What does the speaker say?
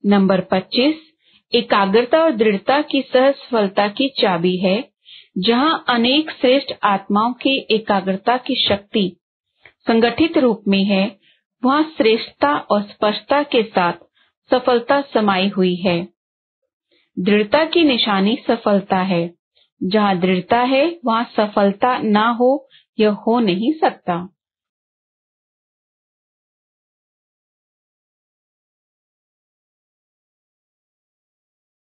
Number 25 एकाग्रता और दृढ़ता की सहसफलता की चाबी है। जहां अनेक श्रेष्ठ आत्माओं की एकाग्रता की शक्ति संगठित रूप में है, वहां श्रेष्ठता और स्पष्टता के साथ सफलता समाई हुई है। दृढ़ता की निशानी सफलता है। जहां दृढ़ता है, वहां सफलता ना हो यह हो नहीं सकता।